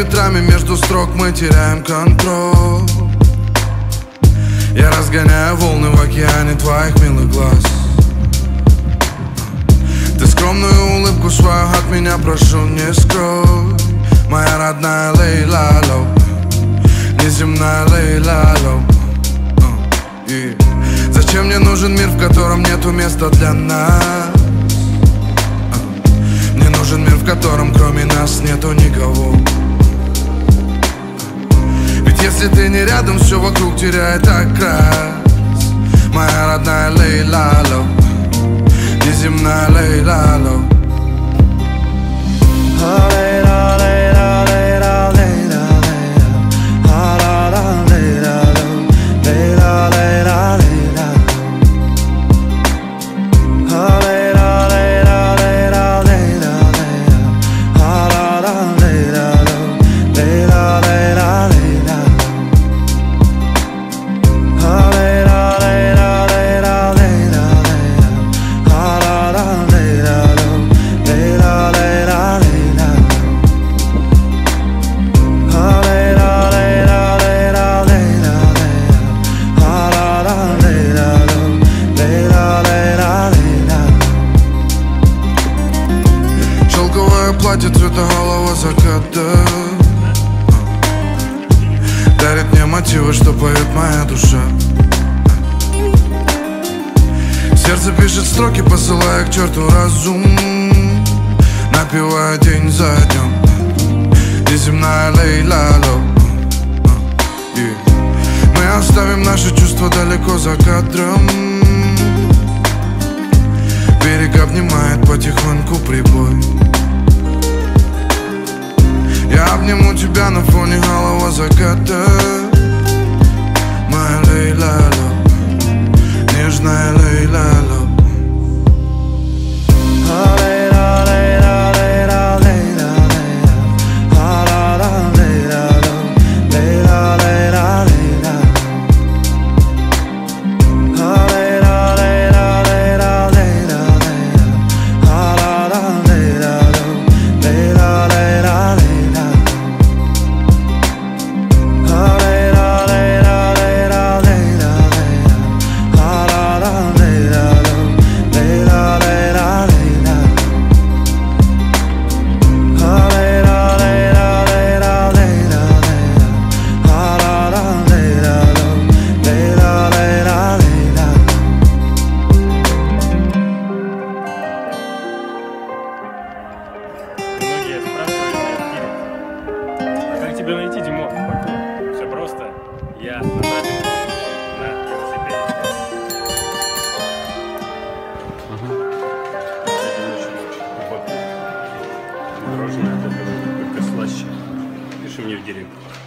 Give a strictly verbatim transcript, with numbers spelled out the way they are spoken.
ветрами между строк мы теряем контроль. Я разгоняю волны в океане твоих милых глаз. Ты скромную улыбку свою от меня прошу не скрой. Моя родная Лейла Лоу, неземная Лейла Лоу. uh, Зачем мне нужен мир, в котором нету места для нас? uh, Мне нужен мир, в котором кроме нас нету никого. Ведь если ты не рядом, все вокруг теряет окрас. Моя родная Лейла Лоу, неземная Лейла Лоу. Платье цвета голого заката дарит мне мотивы, что поет моя душа. Сердце пишет строки, посылая к черту разум, напевая день за днем. Неземная Лейла Лоу. Мы оставим наши чувства далеко за кадром. Берег обнимает потихоньку прибой. Я обниму тебя на фоне голого заката. Моя Лейла Лоу, нежная Лейла Лоу. Тебя найти, Димон? Все просто. Я на на велосипеде. Ага. Мороженое, только слаще. Пиши мне в директ.